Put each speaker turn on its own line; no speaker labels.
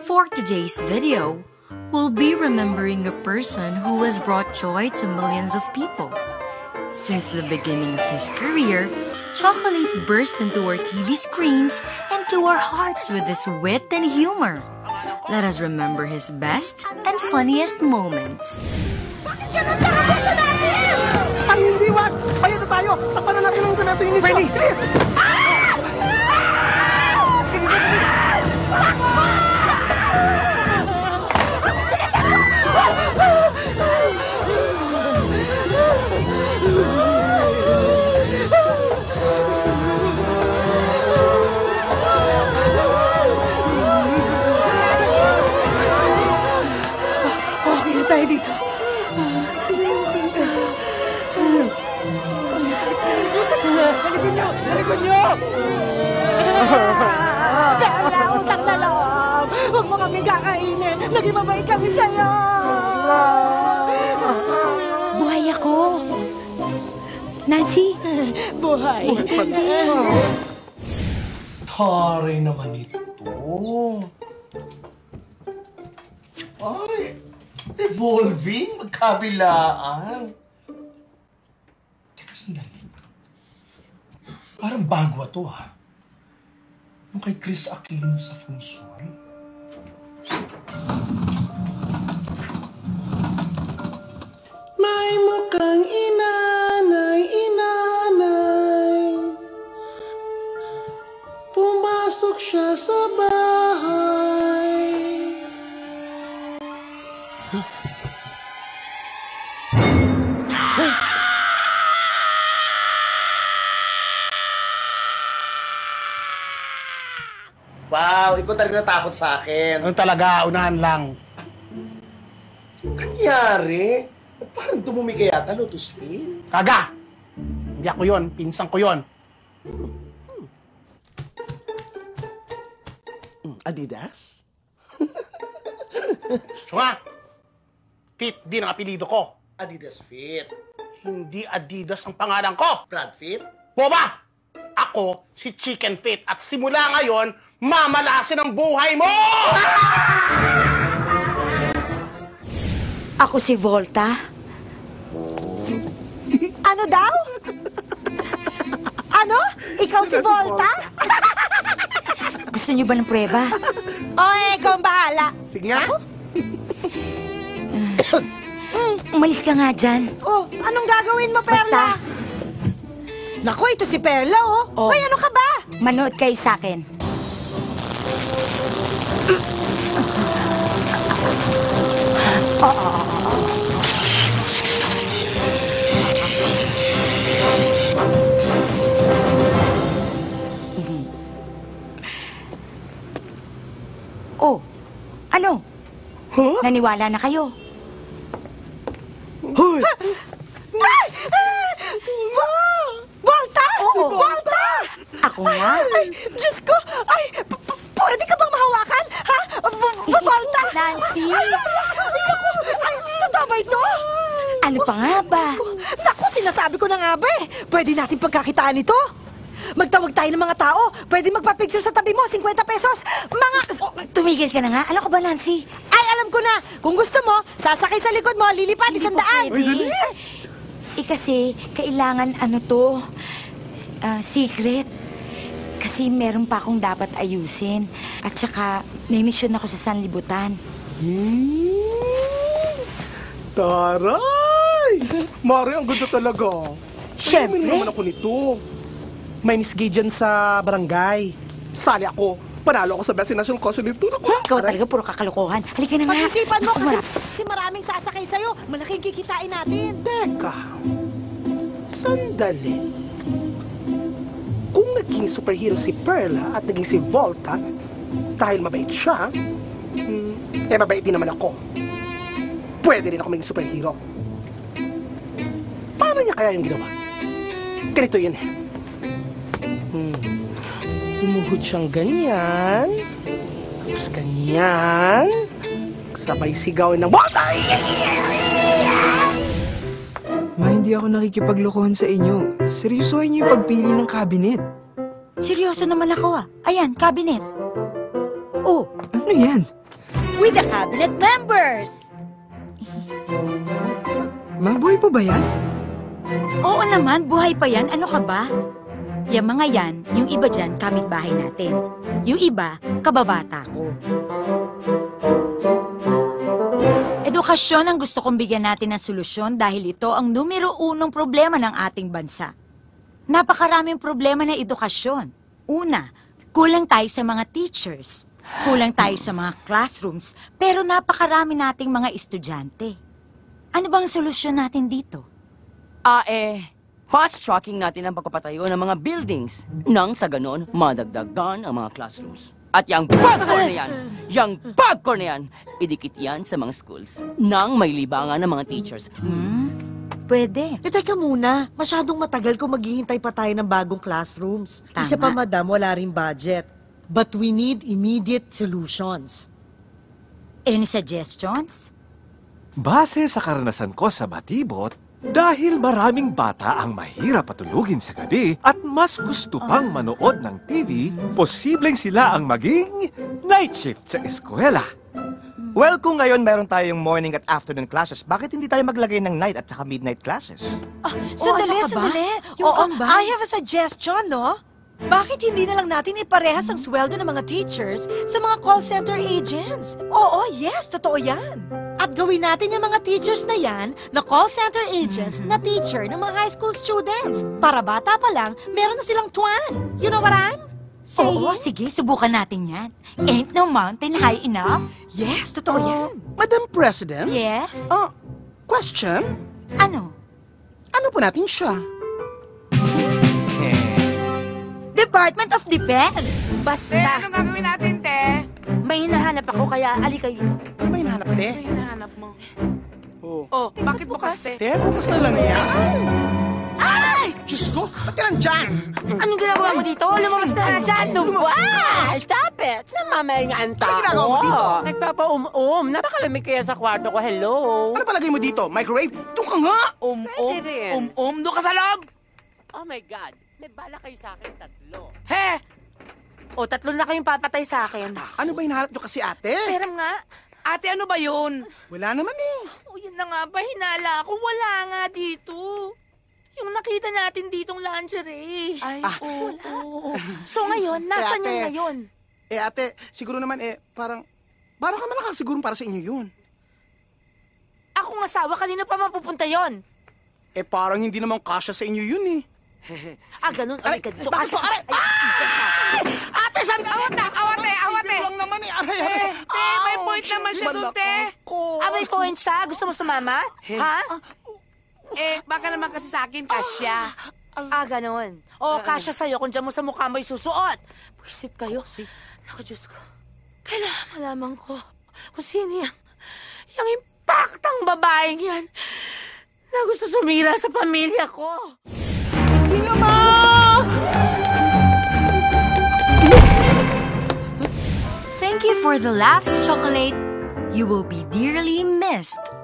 For today's video, we'll be remembering a person who has brought joy to millions of people. Since the beginning of his career, Chocolate burst into our TV screens and to our hearts with his wit and humor. Let us remember his best and funniest moments.
Bakit ganun sa kapuso natin? Ang hindi was! Bayad na tayo! Takpan na natin ang semento yung inisyo! Chris!
Tayo dito.
Halikon nyo! Halikon nyo!
Bella, utang na loob. Huwag mo kami kakainin. Naging mabait kami sa'yo.
Buhay ako. Nancy?
Buhay.
Tari naman ito. Pare, revolving, magkabilaan. Teka, sandali. Parang bago ito, ha? Yung kay Chris Aquino sa Feng Shui. May mukhang inanay. Pumasok siya sa bahay. Wow, ikaw talaga natakot sa akin.
Ano talaga, unahan lang.
Kanyari? Parang dumumi ka yata, Lotus Feet.
Kaga! Hindi ako yun, pinsan ko yun.
Adidas?
So nga, Fit din ang apelido ko.
Adidas Fit.
Hindi Adidas ang pangalan ko.
Brad Fit?
Boba! Ako si Chicken Fit at simula ngayon, mamalasin ang buhay mo!
Ako si Volta.
Ano daw? Ano? Ikaw si Volta?
Gusto niyo ba ng prueba?
Ikaw ang bahala.
Sige nga.
Umalis ka nga dyan.
Anong gagawin mo, Perla?
Basta.
Naku, ito si Perla,
Oh.
Hoy, ano ka ba?
Manood kayo sa akin. Ano?
Huh?
Naniwala na kayo?
Hoy!
Volta!
Oo.
Volta!
Ako nga.
Ay, Diyos ko! Ay, pwede ka bang mahawakan? Ha? Volta!
Nancy!
Ay, totoo ba ito?
Ano pa nga ba?
Naku, sinasabi ko na nga ba eh. Pwede natin pagkakitaan ito. Magtawag tayo ng mga tao. Pwede magpa-picture sa tabi mo, 50 pesos.
Tumigil ka na nga. Ano ka ba, Nancy?
Ay, alam ko na. Kung gusto mo, sasakay sa likod mo, lilipad, 100.
Kasi, kailangan secret. Kasi meron pa akong dapat ayusin. At saka, may mission ako sa sanlibutan.
Taray! Mari, ang ganda talaga.
Siyempre.
Naman ako nito. May Miss Gay dyan sa barangay. Sali ako. Panalo ako sa Best in National Costume Tour ako.
Ikaw talaga, puro kakalokohan. Halika na nga.
Pag-isipan mo kasi maraming sasakay sa'yo. Malaking kikitain natin.
Teka. Sandali. Kung naging superhero si Perla at naging si Volta, dahil mabait siya, mabait din naman ako. Pwede rin ako maging superhero. Paano niya kaya yung ginawa? Ganito yun eh. Umuhod siyang ganyan. Tapos ganyan. Sabay sigawin ng Volta!
Hindi ako nakikipaglokohan sa inyo. Seryosohin niyo yung pagpili ng cabinet.
Seryoso naman ako Ayan, cabinet.
Oh, ano yan?
with the cabinet members.
Mabuhay pa ba yan?
Oo naman, buhay pa yan. Ano ka ba? Yung mga yan, yung iba dyan, kapitbahay natin. Yung iba, kababata ko. Edukasyon ang gusto kong bigyan natin ng solusyon dahil ito ang numero 1 problema ng ating bansa. Napakaraming problema ng edukasyon. Una, kulang tayo sa mga teachers. Kulang tayo sa mga classrooms, pero napakarami nating mga estudyante. Ano bang solusyon natin dito?
Fast-tracking natin ang pagpapatayo ng mga buildings nang sa ganon madagdagan ang mga classrooms. At yung bagcore na yan, idikit yan sa mga schools nang may libangan ng mga teachers.
Pwede.
Teka muna, masyadong matagal kung maghihintay pa tayo ng bagong classrooms.
Tama.
Isa pa, madam, wala rin budget. But we need immediate solutions.
Any suggestions?
Base sa karanasan ko sa Batibot, dahil maraming bata ang mahirap patulugin sa gabi at mas gusto pang manood ng TV, posibleng sila ang maging night shift sa eskwela.
Well, kung ngayon meron tayong morning at afternoon classes, bakit hindi tayo maglagay ng night at saka midnight classes?
Sandali,
ano ka ba?
sandali.
Yung
Oo,
combine.
I have a suggestion, no? Bakit hindi na lang natin iparehas ang sweldo ng mga teachers sa mga call center agents? Oo, yes, totoo yan. At gawin natin yung mga teachers na yan na call center agents na teacher ng mga high school students. Para bata pa lang, meron na silang tuwan. You know what I'm saying?
Oo, sige, subukan natin yan. Ain't no mountain high enough?
Yes, totoo yan.
Madam President?
Yes?
Question?
Ano?
Ano po natin siya?
Department of Defense!
Basta. Anong gagawin natin, te?
May hinahanap ako, kaya ali kayo dito.
Ano ba hinahanap, te?
Ano hinahanap mo?
Oh,
Bakit bukas, te?
te, bukas na lang yan. Ay! Diyos ko, ba't ka nandyan?
Anong ginagawa mo dito? Lumabas ka na dyan!
Stop it! Namamayaan
Ano ginagawa mo dito?
Nagpapa-um-um. Napakalamig kaya sa kwarto ko. Hello?
Ano palagay mo dito? Microwave? Doon ka nga!
Doon ka sa loob! Oh my God. May bala kayo sa akin, 3.
He! O, 3 na kayong papatay sa akin.
Ano ba hinahanap nyo kasi, ate?
Pero nga. Ate, ano ba yun?
Wala naman eh.
O, yun na nga ba, hinala ako. Wala nga dito. Yung nakita natin ditong lingerie.
Ay,
oo. So ngayon, nasan
ate,
yun ngayon?
Ate, siguro naman parang ka malakas siguro para sa inyo yun.
Akong asawa, kanina pa mapupunta yon.
Parang hindi naman kasya sa inyo yun eh.
Ganun. Aray ka dito.
Bakit so, aray! Ate, saan?
Awat eh!
Lang naman eh. Aray.
Te, may point naman siya doon, te.
May point siya? Gusto mo sumama? Ha?
Baka naman kasi sa akin, kasya.
Ganun. O, kasya sa'yo kung dyan mo sa mukha mo isusuot. Pwisit kayo. Naku, Diyos ko. Kailangan malaman ko kung sino yung impaktang babaeng yan na gusto sumira sa pamilya ko.
Thank you for the laughs, Chocolate. You will be dearly missed.